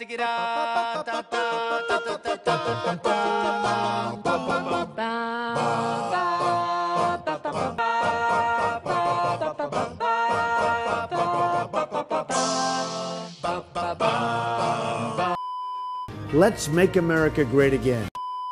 Let's make America great again.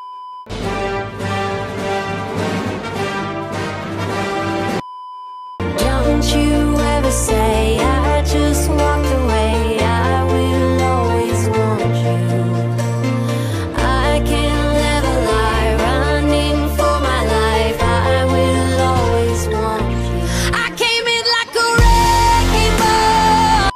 Don't you ever say I just walked away. I will always want you. I can't live a lie, running for my life. I will always want you. I came in like a wrecking ball.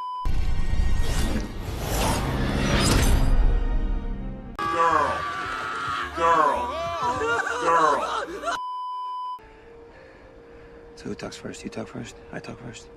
Girl. So who talks first? You talk first? I talk first?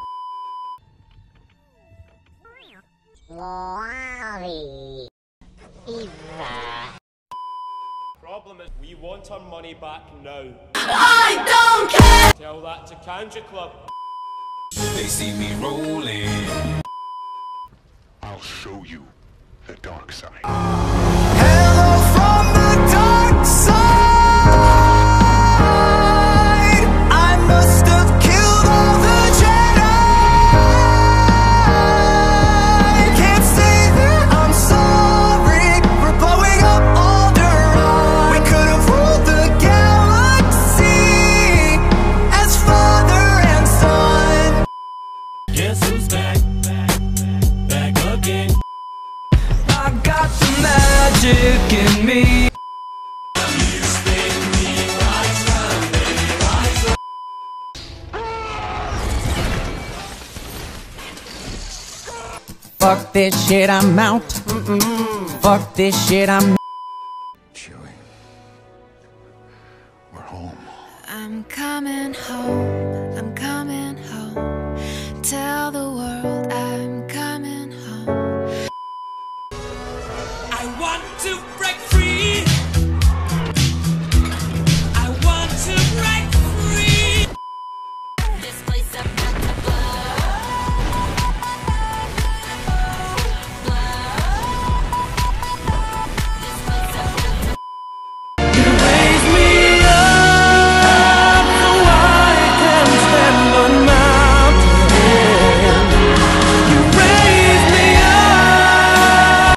Problem is, we want our money back now. I don't care. Tell that to Kanja Club. They see me rolling. I'll show you the dark side. Hello from the dark side. I must have killed all the Jedi. Can't say that I'm sorry for blowing up Alderaan. We could have ruled the galaxy as father and son. Guess who's back? Back again. I got the magic in me. Fuck this shit, I'm out. Fuck this shit, I'm. Chewie, we're home. I'm coming home. I'm coming home. Tell the world I'm coming home. I want to break free. I want to break free. This place I've got to blow. This place I've got to You raise me up so I can stand on mountains. You raise me up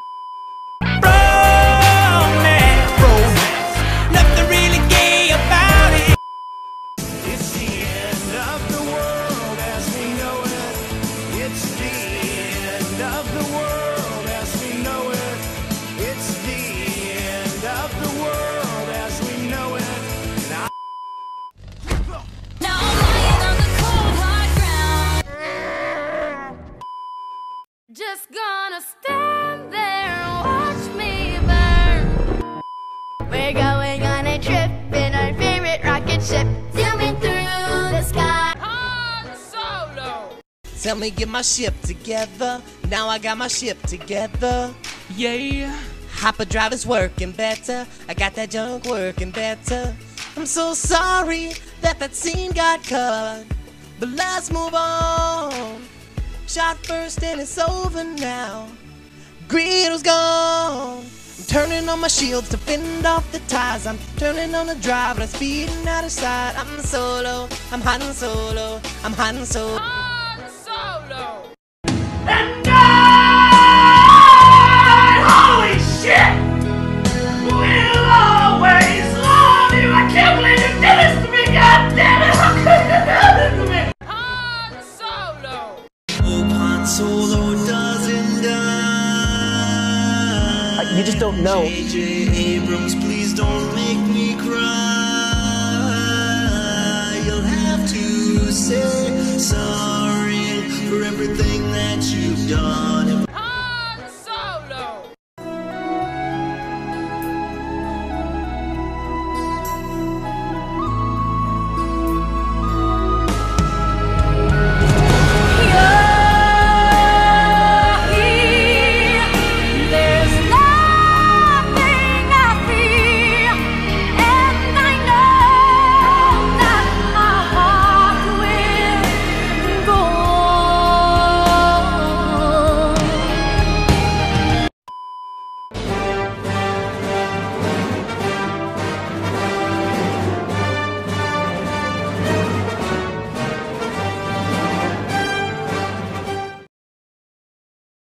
from romance. Nothing really gay about it. It's the end of the world as we know it. It's the end of the world as we know it. It's the end of the world as we know it. Now Now I'm lying on the cold hard ground. Just gonna stand there and watch me burn. We're going on a trip in our favorite rocket ship, zooming through the sky. Han Solo. tell me get my ship together. Now I got my ship together. Yeah. Hyperdrive is working better. I got that junk working better. I'm so sorry that scene got cut, but let's move on. Shot first and it's over now. Greedo's gone. I'm turning on my shields to fend off the ties. I'm turning on the drive, but I'm speeding out of sight. I'm solo, I'm hiding solo, I'm hiding solo. Han Solo. And holy shit, we'll always love you. I can't believe you did this to me, God damn it! How could you do this to me? Han Solo. Hope Han Solo doesn't die. You just don't know. J.J. Abrams, please don't make me cry. You'll have to say sorry for everything that you've done.